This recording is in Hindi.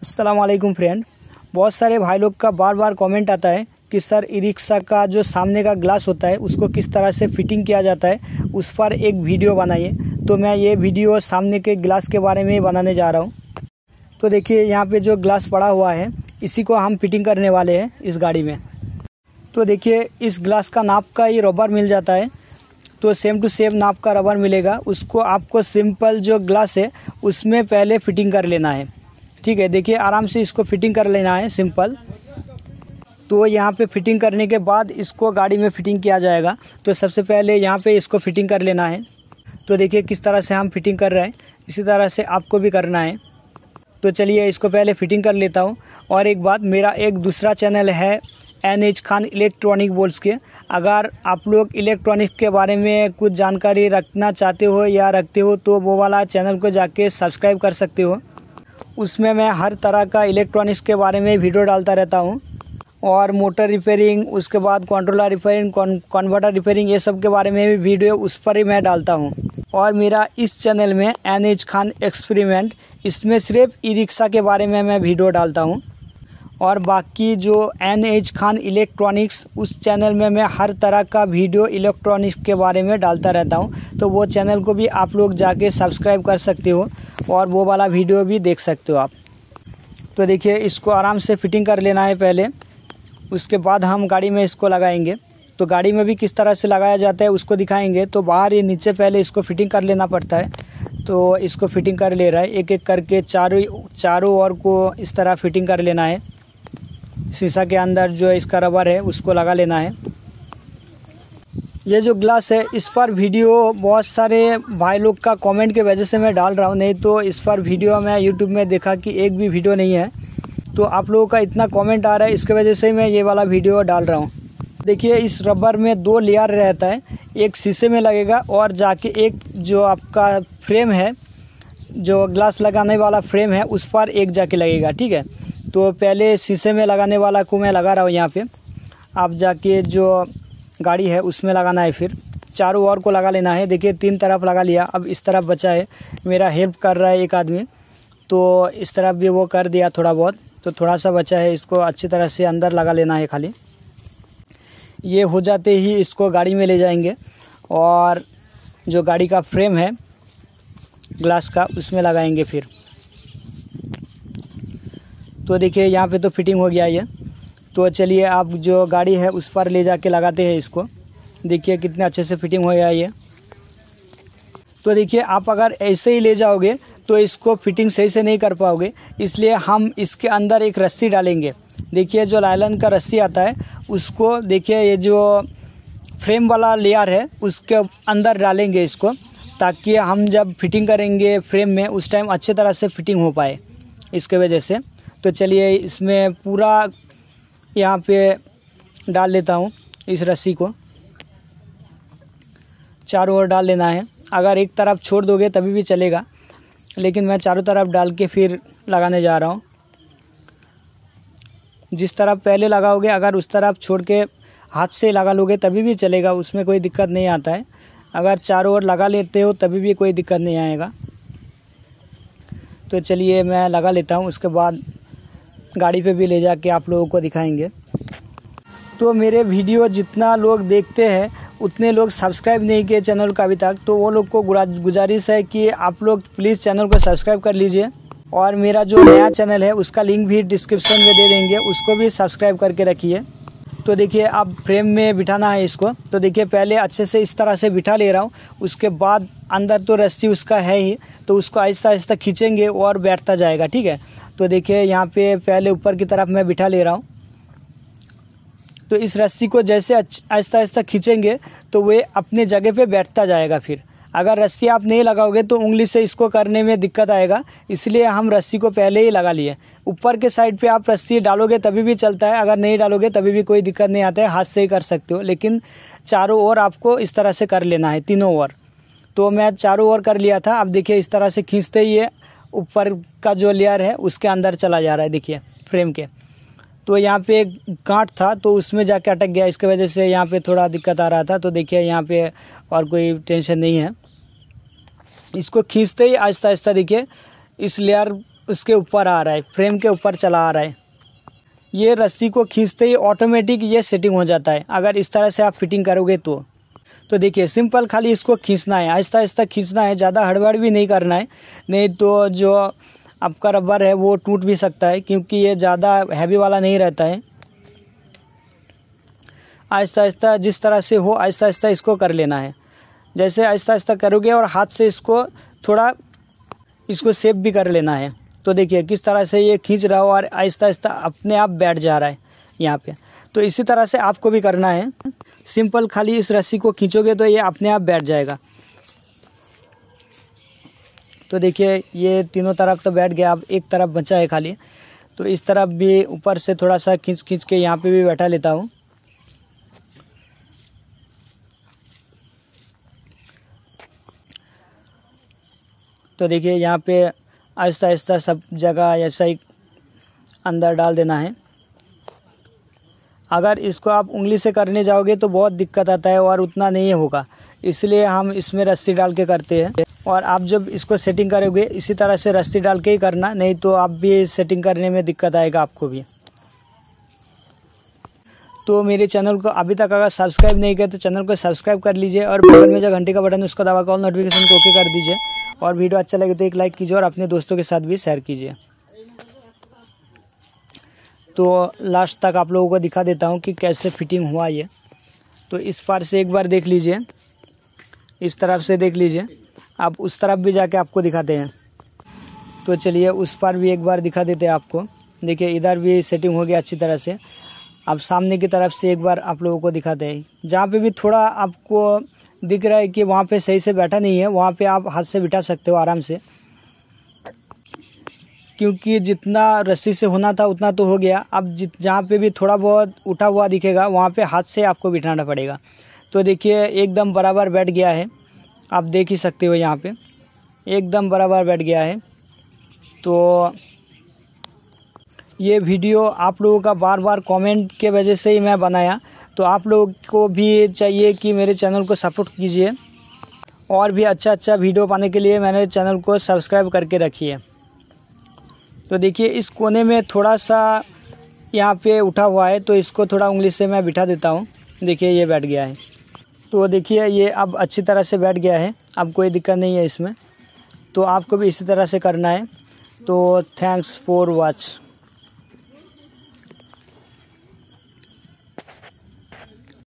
अस्सलाम वालेकुम फ्रेंड। बहुत सारे भाई लोग का बार बार कमेंट आता है कि सर ई रिक्शा का जो सामने का ग्लास होता है उसको किस तरह से फिटिंग किया जाता है, उस पर एक वीडियो बनाइए। तो मैं ये वीडियो सामने के ग्लास के बारे में बनाने जा रहा हूँ। तो देखिए यहाँ पे जो ग्लास पड़ा हुआ है इसी को हम फिटिंग करने वाले हैं इस गाड़ी में। तो देखिए इस ग्लास का नाप का ये रबर मिल जाता है, तो सेम टू सेम नाप का रबर मिलेगा। उसको आपको सिंपल जो ग्लास है उसमें पहले फिटिंग कर लेना है। ठीक है, देखिए आराम से इसको फिटिंग कर लेना है सिंपल। तो यहाँ पे फिटिंग करने के बाद इसको गाड़ी में फिटिंग किया जाएगा। तो सबसे पहले यहाँ पे इसको फिटिंग कर लेना है। तो देखिए किस तरह से हम फिटिंग कर रहे हैं, इसी तरह से आपको भी करना है। तो चलिए इसको पहले फिटिंग कर लेता हूँ। और एक बात, मेरा एक दूसरा चैनल है NH खान इलेक्ट्रॉनिक बोल्स के। अगर आप लोग इलेक्ट्रॉनिक के बारे में कुछ जानकारी रखना चाहते हो या रखते हो तो वो वाला चैनल को जाके सब्सक्राइब कर सकते हो। उसमें मैं हर तरह का इलेक्ट्रॉनिक्स के बारे में वीडियो डालता रहता हूँ, और मोटर रिपेयरिंग, उसके बाद कंट्रोलर रिपेयरिंग, कन्वर्टर रिपेयरिंग, ये सब के बारे में भी वीडियो उस पर ही मैं डालता हूँ। और मेरा इस चैनल में NH खान एक्सपेरिमेंट, इसमें सिर्फ ई रिक्शा के बारे में मैं वीडियो डालता हूँ। और बाकी जो NH खान इलेक्ट्रॉनिक्स, उस चैनल में मैं हर तरह का वीडियो इलेक्ट्रॉनिक्स के बारे में डालता रहता हूँ। तो वो चैनल को भी आप लोग जाके सब्सक्राइब कर सकते हो और वो वाला वीडियो भी देख सकते हो आप। तो देखिए इसको आराम से फिटिंग कर लेना है पहले, उसके बाद हम गाड़ी में इसको लगाएंगे। तो गाड़ी में भी किस तरह से लगाया जाता है उसको दिखाएंगे। तो बाहर ये नीचे पहले इसको फिटिंग कर लेना पड़ता है। तो इसको फिटिंग कर ले रहा है, एक एक करके चारों ओर को इस तरह फिटिंग कर लेना है। शीशा के अंदर जो इसका रबर है उसको लगा लेना है। ये जो ग्लास है इस पर वीडियो बहुत सारे भाई लोग का कमेंट के वजह से मैं डाल रहा हूँ, नहीं तो इस पर वीडियो मैं यूट्यूब में देखा कि एक भी वीडियो नहीं है। तो आप लोगों का इतना कमेंट आ रहा है, इसके वजह से मैं ये वाला वीडियो डाल रहा हूँ। देखिए इस रबर में 2 लेयर रहता है, एक शीशे में लगेगा और जाके एक जो आपका फ्रेम है, जो ग्लास लगाने वाला फ्रेम है, उस पर एक जाके लगेगा। ठीक है, तो पहले शीशे में लगाने वाला को मैं लगा रहा हूँ यहाँ पे। आप जाके जो गाड़ी है उसमें लगाना है, फिर चारों ओर को लगा लेना है। देखिए 3 तरफ लगा लिया, अब इस तरफ बचा है। मेरा हेल्प कर रहा है एक आदमी, तो इस तरफ भी वो कर दिया थोड़ा बहुत, तो थोड़ा सा बचा है, इसको अच्छी तरह से अंदर लगा लेना है खाली। ये हो जाते ही इसको गाड़ी में ले जाएंगे और जो गाड़ी का फ्रेम है ग्लास का उसमें लगाएंगे फिर। तो देखिए यहाँ पे तो फिटिंग हो गया ये। तो चलिए आप जो गाड़ी है उस पर ले जाके लगाते हैं इसको। देखिए कितने अच्छे से फिटिंग हो गया ये। तो देखिए आप अगर ऐसे ही ले जाओगे तो इसको फिटिंग सही से नहीं कर पाओगे, इसलिए हम इसके अंदर एक रस्सी डालेंगे। देखिए जो लाइलन का रस्सी आता है उसको, देखिए ये जो फ्रेम वाला लेयर है उसके अंदर डालेंगे इसको, ताकि हम जब फिटिंग करेंगे फ्रेम में उस टाइम अच्छे तरह से फिटिंग हो पाए, इसके वजह से। तो चलिए इसमें पूरा यहाँ पे डाल लेता हूँ इस रस्सी को, चारों ओर डाल लेना है। अगर एक तरफ छोड़ दोगे तभी भी चलेगा, लेकिन मैं चारों तरफ डाल के फिर लगाने जा रहा हूँ। जिस तरफ पहले लगाओगे अगर उस तरफ छोड़ के हाथ से लगा लोगे तभी भी चलेगा, उसमें कोई दिक्कत नहीं आता है। अगर चारों ओर लगा लेते हो तभी भी कोई दिक्कत नहीं आएगा। तो चलिए मैं लगा लेता हूँ, उसके बाद गाड़ी पे भी ले जाके आप लोगों को दिखाएंगे। तो मेरे वीडियो जितना लोग देखते हैं उतने लोग सब्सक्राइब नहीं किए चैनल को अभी तक, तो वो लोग को गुजारिश है कि आप लोग प्लीज़ चैनल को सब्सक्राइब कर लीजिए। और मेरा जो नया चैनल है उसका लिंक भी डिस्क्रिप्शन में दे देंगे, उसको भी सब्सक्राइब करके रखिए। तो देखिए अब फ्रेम में बिठाना है इसको। तो देखिए पहले अच्छे से इस तरह से बिठा ले रहा हूँ, उसके बाद अंदर तो रस्सी उसका है ही, तो उसको आहिस्ता आहिस्ता खींचेंगे और बैठता जाएगा। ठीक है, तो देखिए यहाँ पे पहले ऊपर की तरफ मैं बिठा ले रहा हूँ। तो इस रस्सी को जैसे आहिस्ता आहिस्ता खींचेंगे तो वे अपने जगह पे बैठता जाएगा। फिर अगर रस्सी आप नहीं लगाओगे तो उंगली से इसको करने में दिक्कत आएगा, इसलिए हम रस्सी को पहले ही लगा लिए। ऊपर के साइड पे आप रस्सी डालोगे तभी भी चलता है, अगर नहीं डालोगे तभी भी कोई दिक्कत नहीं आता है, हाथ से ही कर सकते हो। लेकिन चारों ओर आपको इस तरह से कर लेना है, तीनों ओर। तो मैं चारों ओर कर लिया था। अब देखिए इस तरह से खींचते ही ये ऊपर का जो लेयर है उसके अंदर चला जा रहा है, देखिए फ्रेम के। तो यहाँ पे एक गांठ था तो उसमें जाके अटक गया, इसके वजह से यहाँ पे थोड़ा दिक्कत आ रहा था। तो देखिए यहाँ पे और कोई टेंशन नहीं है। इसको खींचते ही आहिस्ता आहिस्ता देखिए इस लेयर उसके ऊपर आ रहा है, फ्रेम के ऊपर चला आ रहा है। ये रस्सी को खींचते ही ऑटोमेटिक ये सेटिंग हो जाता है अगर इस तरह से आप फिटिंग करोगे तो देखिए सिंपल खाली इसको खींचना है, आहिस्ता आहिस्ता खींचना है, ज़्यादा हड़बड़ भी नहीं करना है, नहीं तो जो आपका रबर है वो टूट भी सकता है क्योंकि ये ज़्यादा हैवी वाला नहीं रहता है। आहिस्ता आहिस्ता जिस तरह से हो आहिस्ता आहिस्ता इसको कर लेना है। जैसे आहिस्ता आहिस्ता करोगे और हाथ से इसको थोड़ा इसको शेप भी कर लेना है। तो देखिए किस तरह से ये खींच रहा हो और आहिस्ता आहिस्ता अपने आप बैठ जा रहा है यहाँ पे। तो इसी तरह से आपको भी करना है। सिंपल खाली इस रस्सी को खींचोगे तो ये अपने आप बैठ जाएगा। तो देखिए ये तीनों तरफ तो बैठ गया, अब एक तरफ बचा है खाली। तो इस तरफ भी ऊपर से थोड़ा सा खींच के यहाँ पे भी बैठा लेता हूँ। तो देखिए यहाँ पे आहिस्ता आहिस्ता सब जगह ऐसा ही अंदर डाल देना है। अगर इसको आप उंगली से करने जाओगे तो बहुत दिक्कत आता है और उतना नहीं होगा, इसलिए हम इसमें रस्सी डाल के करते हैं। और आप जब इसको सेटिंग करोगे इसी तरह से रस्सी डाल के ही करना, नहीं तो आप भी सेटिंग करने में दिक्कत आएगा आपको भी। तो मेरे चैनल को अभी तक अगर सब्सक्राइब नहीं किया तो चैनल को सब्सक्राइब कर लीजिए और बगल में जो घंटे का बटन है उसको दबा कर ऑल नोटिफिकेशन को ओके कर दीजिए। और वीडियो अच्छा लगे तो एक लाइक कीजिए और अपने दोस्तों के साथ भी शेयर कीजिए। तो लास्ट तक आप लोगों को दिखा देता हूँ कि कैसे फिटिंग हुआ ये। तो इस पार से एक बार देख लीजिए, इस तरफ से देख लीजिए, आप उस तरफ भी जाके आपको दिखाते हैं। तो चलिए उस पार भी एक बार दिखा देते हैं आपको। देखिए इधर भी सेटिंग हो गया अच्छी तरह से। अब सामने की तरफ से एक बार आप लोगों को दिखाते हैं। जहाँ पे भी थोड़ा आपको दिख रहा है कि वहाँ पे सही से बैठा नहीं है, वहाँ पे आप हाथ से बिठा सकते हो आराम से, क्योंकि जितना रस्सी से होना था उतना तो हो गया। अब जहाँ पे भी थोड़ा बहुत उठा हुआ दिखेगा वहाँ पे हाथ से आपको बिठाना पड़ेगा। तो देखिए एकदम बराबर बैठ गया है, आप देख ही सकते हो यहाँ पे एकदम बराबर बैठ गया है। तो ये वीडियो आप लोगों का बार बार कमेंट के वजह से ही मैं बनाया। तो आप लोगों को भी चाहिए कि मेरे चैनल को सपोर्ट कीजिए और भी अच्छा वीडियो पाने के लिए मेरे चैनल को सब्सक्राइब करके रखिए। तो देखिए इस कोने में थोड़ा सा यहाँ पे उठा हुआ है, तो इसको थोड़ा उंगली से मैं बिठा देता हूँ। देखिए ये बैठ गया है। तो देखिए ये अब अच्छी तरह से बैठ गया है, अब कोई दिक्कत नहीं है इसमें। तो आपको भी इसी तरह से करना है। तो थैंक्स फॉर वॉच।